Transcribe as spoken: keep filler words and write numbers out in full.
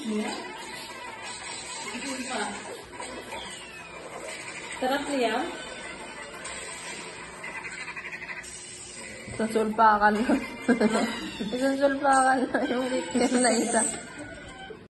Sarap niya. Susulpakan. Susulpakan yung weekend na isa.